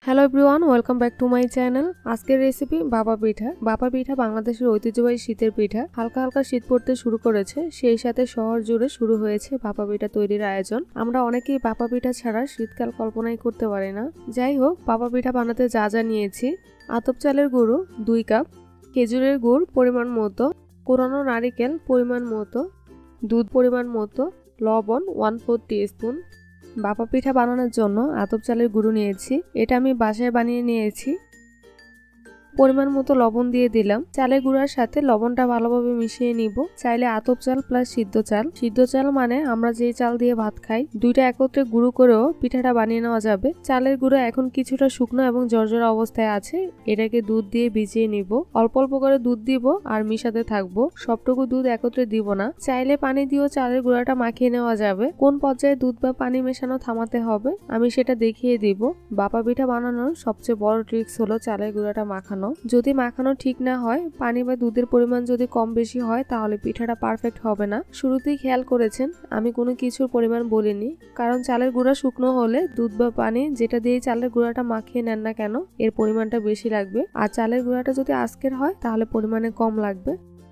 Hello everyone, welcome back to my channel. আজকের recipe bhapa pitha. ভাপা পিঠা বাংলাদেশের ঐতিহ্যবাহী শীতের পিঠা। হালকা হালকা শীত পড়তে শুরু করেছে, সেই সাথে শহর জুড়ে শুরু হয়েছে ভাপা পিঠা তৈরির আয়োজন। আমরা অনেকেই ভাপা পিঠা ছাড়া শীতকাল কল্পনাই করতে পারি না। যাই হোক, ভাপা পিঠা বানাতে যা যা নিয়েছি: আতপ চালের গুঁড়ো 2 কাপ, খেজুরের গুড় পরিমাণ মতো, কোরানো নারিকেল পরিমাণ মতো, দুধ পরিমাণ মতো, লবণ 1/4 টিস্পুন। ভাপা পিঠা বানানোর জন্য আতপ চালের গুঁড়ো নিয়েছি, এটা আমি বাসায় বানিয়ে নিয়েছি। পরিমাণ মতো লবণ দিয়ে দিলাম। চালের গুঁড়ার সাথে লবণটা ভালোভাবে মিশিয়ে নিব। চাইলে আতপ চাল প্লাস সিদ্ধ চাল মানে আমরা যে চাল দিয়ে ভাত খাই, দুইটা একত্রে গুঁড়ো করেও পিঠাটা বানিয়ে নেওয়া যাবে। চালের গুঁড়ো এখন কিছুটা শুকনো এবং জর্জরা অবস্থায় আছে, এটাকে দুধ দিয়ে ভিজিয়ে নিব। অল্প অল্প করে দুধ দিব আর মিশাতে থাকবো, সবটুকু দুধ একত্রে দিব না। চাইলে পানি দিয়েও চালের গুঁড়াটা মাখিয়ে নেওয়া যাবে। কোন পর্যায়ে দুধ বা পানি মেশানো থামাতে হবে আমি সেটা দেখিয়ে দিব। ভাপা পিঠা বানানোর সবচেয়ে বড় ট্রিক্স হলো চালের গুঁড়াটা মাখানো। যদি মাখানো ঠিক না হয়, পানি বা দুধের পরিমাণ যদি কম বেশি হয়, তাহলে পিঠাটা পারফেক্ট হবে না। শুরুতেই খেয়াল করেছেন আমি কোনো কিছুর পরিমাণ বলিনি, কারণ চালের গুঁড়া শুকনো হলে দুধ বা পানি যেটা দিয়ে চালের গুঁড়াটা মাখিয়ে নেন না কেন, এর পরিমাণটা বেশি লাগবে। আর চালের গুঁড়াটা যদি আজকের হয় তাহলে পরিমাণে কম লাগবে।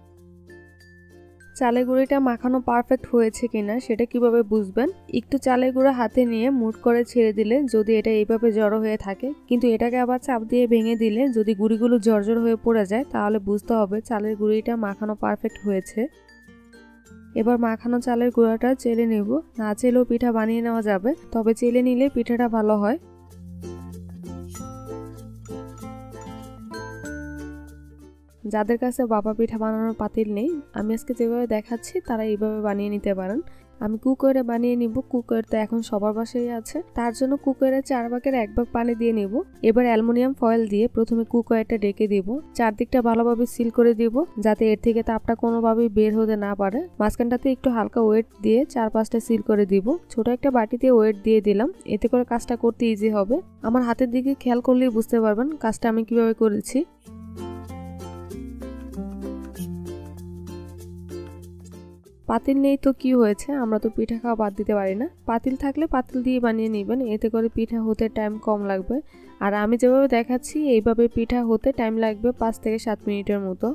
চালের গুঁড়িটা মাখানো পারফেক্ট হয়েছে কিনা সেটা কিভাবে বুঝবেন? একটু চালের গুঁড়া হাতে নিয়ে মুঠ করে ছেড়ে দিলে যদি এটা এইভাবে জড়ো হয়ে থাকে, কিন্তু এটাকে আবার চাপ দিয়ে ভেঙে দিলে যদি গুঁড়িগুলো জর্জর হয়ে পড়ে যায়, তাহলে বুঝতে হবে চালের গুঁড়িটা মাখানো পারফেক্ট হয়েছে। এবার মাখানো চালের গুঁড়াটা চেলে নেব। না চেলেও পিঠা বানিয়ে নেওয়া যাবে, তবে চেলে নিলে পিঠাটা ভালো হয়। যাদের কাছে ভাপা পিঠা বানানোর পাতিল নেই, আমি আজকে যেভাবে দেখাচ্ছি তারা এইভাবে বানিয়ে নিতে পারেন। আমি কুকারে বানিয়ে নিব। কুকার তো এখন সবার বাসায় আছে, তার জন্য কুকারে 4 ভাগের 1 ভাগ পানি দিয়ে নিব। এবার অ্যালুমিনিয়াম ফয়েল দিয়ে প্রথমে কুকারটা ঢেকে দিব। চারদিকটা ভালোভাবে সিল করে দিব, যাতে এর থেকে তাপটা কোনোভাবেই বের হতে না পারে। মাঝখানটাতে একটু হালকা ওয়েট দিয়ে 4-5টা সিল করে দিব। ছোট একটা বাটিতে ওয়েট দিয়ে দিলাম, এতে করে কাজটা করতে ইজি হবে। আমার হাতের দিকে খেয়াল করলেই বুঝতে পারবেন কাজটা আমি কিভাবে করেছি। পাতিল নেই তো কি হয়েছে, আমরা তো পিঠা খাওয়া বাদ দিতে পারি না। পাতিল থাকলে পাতিল দিয়ে বানিয়ে নেবেন, এতে করে পিঠা হতে টাইম কম লাগবে। আর আমি যেভাবে দেখাচ্ছি এইভাবে পিঠা হতে টাইম লাগবে 5 থেকে 7 মিনিটের মতো।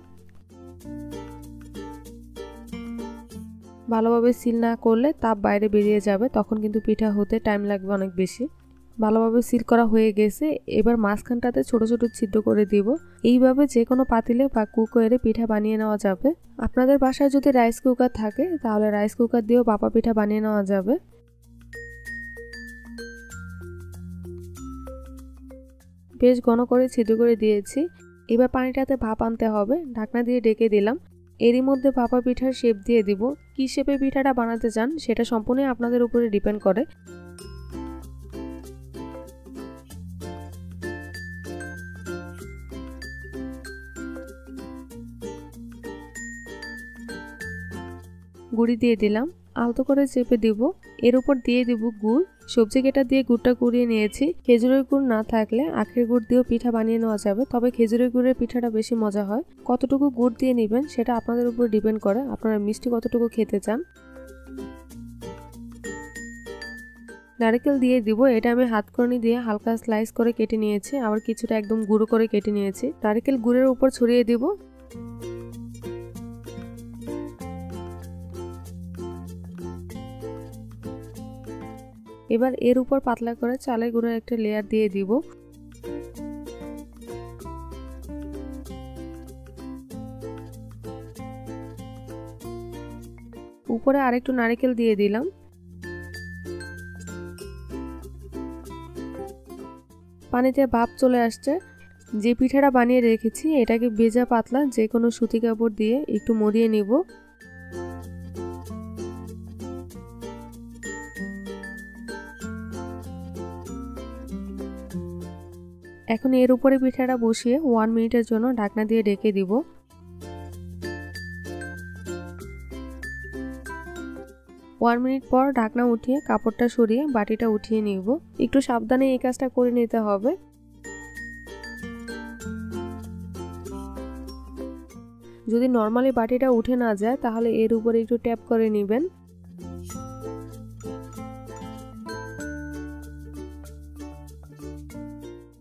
ভালোভাবে সিল না করলে তাপ বাইরে বেরিয়ে যাবে, তখন কিন্তু পিঠা হতে টাইম লাগবে অনেক বেশি। ভালোভাবে সিল করা হয়ে গেছে। এবার মাঝখানটাতে ছোট ছোট ছিদ্র করে দিব। এইভাবে যে কোনো পাতিলে বা কুকারে পিঠা বানিয়ে নেওয়া যাবে। আপনাদের বাসায় যদি রাইস কুকার থাকে তাহলে রাইস কুকার দিয়েও ভাপা পিঠা বানিয়ে নেওয়া যাবে। বেশ ঘন করে ছিদ্র করে দিয়েছি। এবার পানিটাতে ভাপ আনতে হবে, ঢাকনা দিয়ে ঢেকে দিলাম। এরই মধ্যে ভাপা পিঠার শেপ দিয়ে দিব। কি শেপে পিঠাটা বানাতে চান সেটা সম্পূর্ণই আপনাদের উপরে ডিপেন্ড করে। গুঁড়ি দিয়ে দিলাম, আলতো করে চেপে দিব। এর উপর দিয়ে দিব গুড়। সবজি কেটা দিয়ে গুড়টা কুড়িয়ে নিয়েছি। খেজুরের গুড় না থাকলে আখের গুড় দিয়েও পিঠা বানিয়ে নেওয়া যাবে, তবে খেজুরের গুড়ের পিঠাটা বেশি মজা হয়। কতটুকু গুড় দিয়ে নেবেন সেটা আপনাদের উপর ডিপেন্ড করে, আপনারা মিষ্টি কতটুকু খেতে চান। নারকেল দিয়ে দিব, এটা আমি হাতকরনি দিয়ে হালকা স্লাইস করে কেটে নিয়েছি, আবার কিছুটা একদম গুঁড়ো করে কেটে নিয়েছি। নারকেল গুড়ের উপর ছড়িয়ে দিব। এবার এর উপর পাতলা করে চালের গুঁড়োর একটা লেয়ার দিয়ে দিব। উপরে আরেকটু নারকেল দিয়ে দিলাম। পানিতে ভাপ চলে আসছে। যে পিঠাটা বানিয়ে রেখেছি এটাকে ভেজা পাতলা যে কোনো সুতি কাপড় দিয়ে একটু মুড়িয়ে নিব। এখন এর উপরে পিঠাটা বসিয়ে 1 মিনিটের জন্য ঢাকনা দিয়ে ঢেকে দিব। 1 মিনিট পর ঢাকনা উঠিয়ে কাপড়টা সরিয়ে বাটিটা উঠিয়ে নিব। একটু সাবধানে এই কাজটা করে নিতে হবে। যদি নরমালি বাটিটা উঠে না যায় তাহলে এর উপরে একটু ট্যাপ করে নেবেন।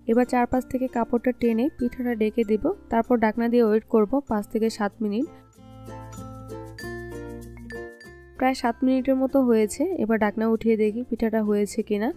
এবার চারপাশ থেকে কাপড়টা টেনে পিঠাটা ডেকে দিব, তারপর ঢাকনা দিয়ে ওয়েট করব 5 থেকে 7 মিনিট। প্রায় 7 মিনিটের মতো হয়েছে। এবার ঢাকনা উঠিয়ে দেখি পিঠাটা হয়েছে কিনা।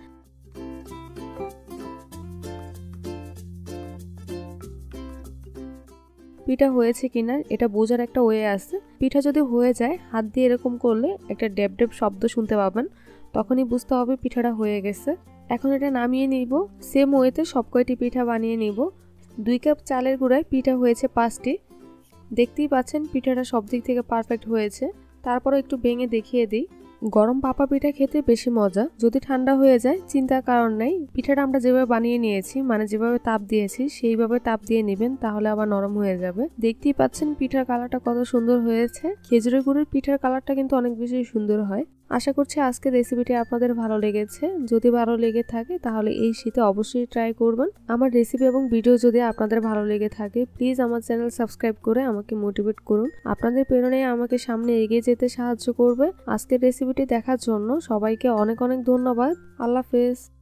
পিঠা হয়েছে কিনা এটা বোঝার একটা ওয়ে আছে। পিঠা যদি হয়ে যায় হাত দিয়ে এরকম করলে একটা ডেপ ডেপ শব্দ শুনতে পাবেন, তখনই বুঝতে হবে পিঠাটা হয়ে গেছে। এখন এটা নামিয়ে নিব। সেম ওয়েতে সব কয়টি পিঠা বানিয়ে নিব। 2 কাপ চালের গুঁড়ায় পিঠা হয়েছে 5টি। দেখতেই পাচ্ছেন পিঠাটা সব দিক থেকে পারফেক্ট হয়েছে। তারপরে একটু ভেঙে দেখিয়ে দিই। গরম ভাপা পিঠা খেতে বেশি মজা। যদি ঠান্ডা হয়ে যায় চিন্তার কারণ নাই। পিঠাটা আমরা যেভাবে বানিয়ে নিয়েছি, মানে যেভাবে তাপ দিয়েছি সেইভাবে তাপ দিয়ে নেবেন, তাহলে আবার নরম হয়ে যাবে। দেখতেই পাচ্ছেন পিঠার কালারটা কত সুন্দর হয়েছে। খেজুরের গুড়ের পিঠার কালারটা কিন্তু অনেক বেশি সুন্দর হয়। আশা করছি আজকের রেসিপিটি আপনাদের ভালো লেগেছে। যদি ভালো লেগে থাকে তাহলে এই শীতে অবশ্যই ট্রাই করবেন। আমার রেসিপি এবং ভিডিও যদি আপনাদের ভালো লেগে থাকে প্লিজ আমার চ্যানেল সাবস্ক্রাইব করে আমাকে মোটিভেট করুন। আপনাদের প্রেরণায় আমাকে সামনে এগিয়ে যেতে সাহায্য করবে। আজকের রেসিপিটি দেখার জন্য সবাইকে অনেক অনেক ধন্যবাদ। আল্লাহ হাফেজ।